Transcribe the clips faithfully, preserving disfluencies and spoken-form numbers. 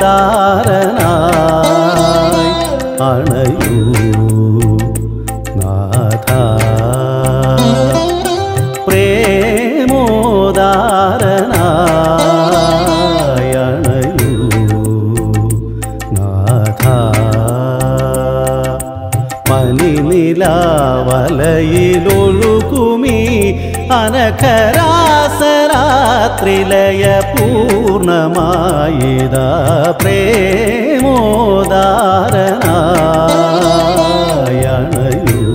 പ്രേമോദാരനായി അണയൂ നാഥ പ്രേമോദാരനായി അണയൂ നാഥ മണിനിലാവലയിലൊഴുകുമീ അനഘരാസരാത്രിലയ പൂർണ്ണമായിതാ പ്രേമോദാരനായി അണയൂ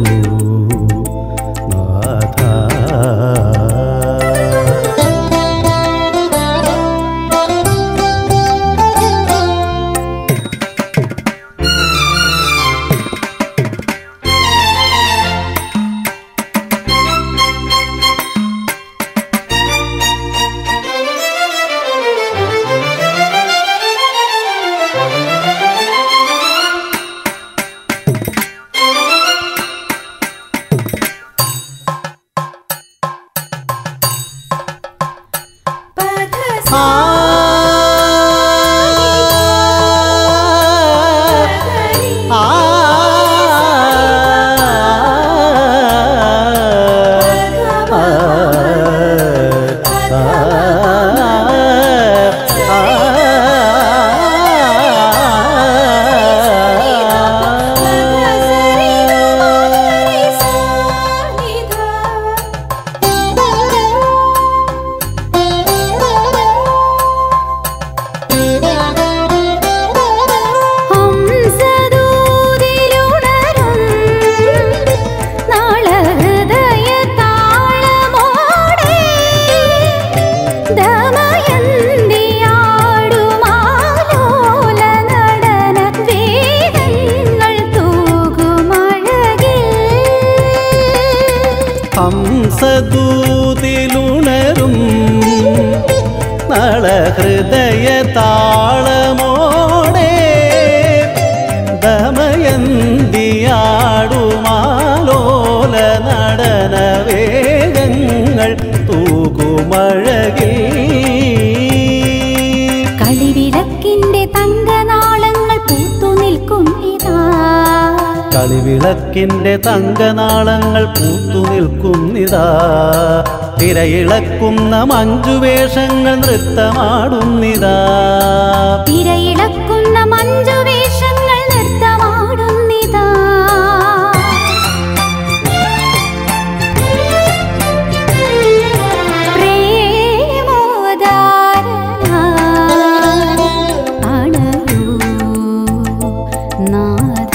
നാഥ ഹംസദൂതിലുണരും നളഹൃദയ താളമോടെ ദമയന്തിയാടുമാലോല നടന വേഗങ്ങൾ തൂകുമഴകിൽ കളിവിളക്കിന്റെ തങ്കനാളങ്ങൾ പൂത്തു നിൽക്കും ഇതാ കളിവിളക്കിന്റെ തങ്കനാളങ്ങൾ പൂത്തു നിൽക്കുന്നിതാ തിരയിളക്കുന്ന മഞ്ജുവേഷങ്ങൾ നൃത്തമാടുന്നിതാ തിരയിളക്കുന്ന മഞ്ജുവേഷങ്ങൾ നൃത്തമാടുന്നിതാ പ്രേമോദാരനായി അണയൂ നാഥ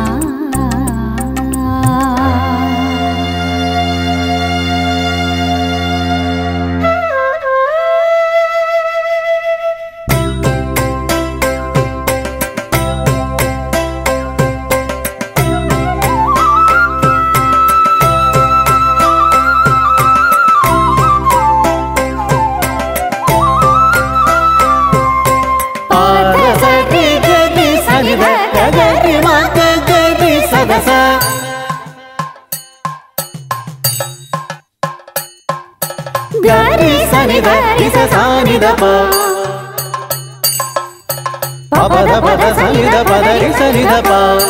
ഗരി സനി ധരി സനി ദപ പദ പദ സനി ദ പദ സനി ദപ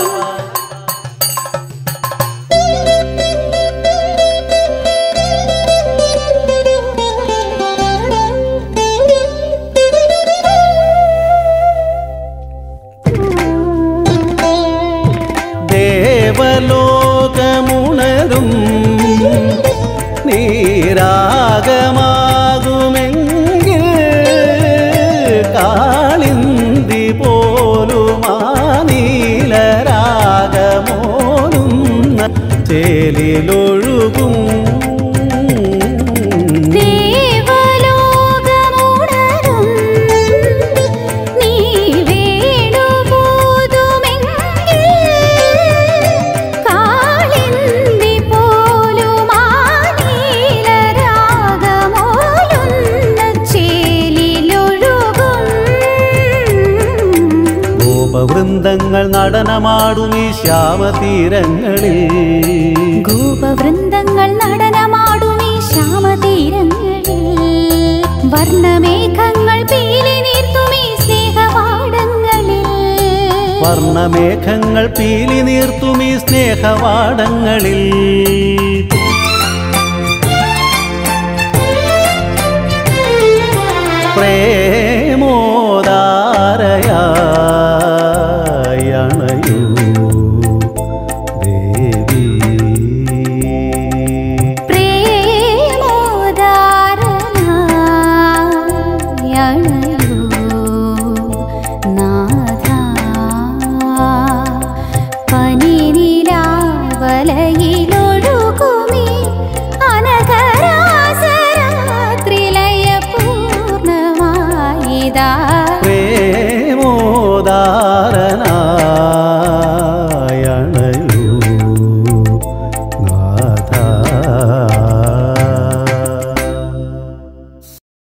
ദേവലോകമുണരും നീരാഗമാകുമെങ്കിൽ കാളിന്തി പോലുമാ നീലരാഗമോലുന്ന ചേലിലൊഴുകും വൃന്ദങ്ങൾ നടനമാടും ഈ ശ്യാമതീരങ്ങളിൽ ഗോപവൃന്ദങ്ങൾ നടനമാടും ഈ ശ്യാമതീരങ്ങളിൽ വർണ്ണമേഘങ്ങൾ പീലി നീർത്തും ഈ സ്നേഹപാടങ്ങളിൽ വർണ്ണമേഘങ്ങൾ പീലി നീർത്തുമീ സ്നേഹവാടങ്ങളിൽ. പ്രേമ